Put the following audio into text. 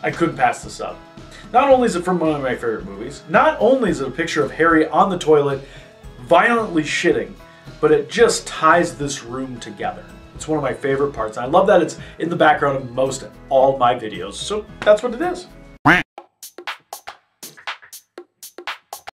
I couldn't pass this up. Not only is it from one of my favorite movies, not only is it a picture of Harry on the toilet violently shitting, but it just ties this room together. It's one of my favorite parts. And I love that it's in the background of most all my videos, so that's what it is.